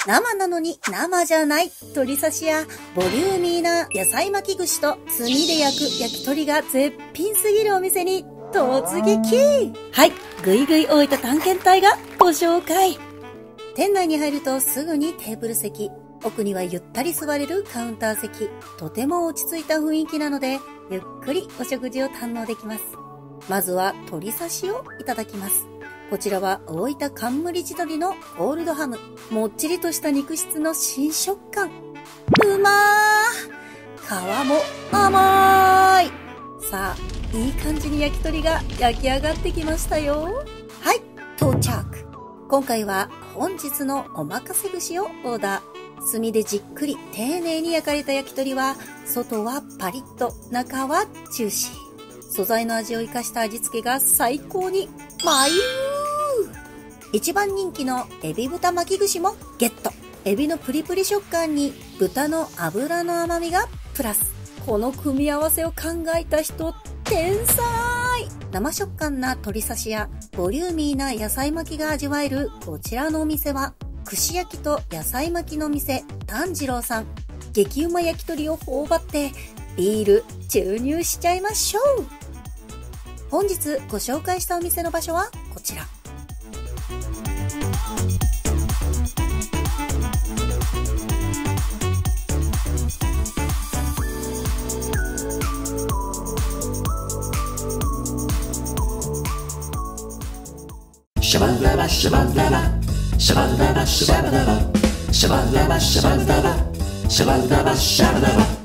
生なのに生じゃない鶏刺しやボリューミーな野菜巻き串と炭で焼く焼き鳥が絶品すぎるお店に突撃。はい、ぐいぐい大分探検隊がご紹介。店内に入るとすぐにテーブル席、奥にはゆったり座れるカウンター席、とても落ち着いた雰囲気なのでゆっくりお食事を堪能できます。まずは鶏刺しをいただきます。こちらは大分冠地鶏のオールドハム。もっちりとした肉質の新食感。うまー、皮も甘い。さあ、いい感じに焼き鳥が焼き上がってきましたよ。はい、到着。今回は本日のおまかせ串をオーダー。炭でじっくり丁寧に焼かれた焼き鳥は、外はパリッと、中はジューシー。素材の味を生かした味付けが最高にマイルー。一番人気のエビ豚巻き串もゲット。エビのプリプリ食感に豚の脂の甘みがプラス。この組み合わせを考えた人、天才。生食感な鶏刺しやボリューミーな野菜巻きが味わえるこちらのお店は、串焼きと野菜巻きの店炭治郎さん。激うま焼き鳥を頬張ってビール注入しちゃいましょう。本日ご紹介したお店の場所はこちら。 シャバダバシャバダバシャバダバシャバダバシャバダバシャバダバシャバダバシャバダバ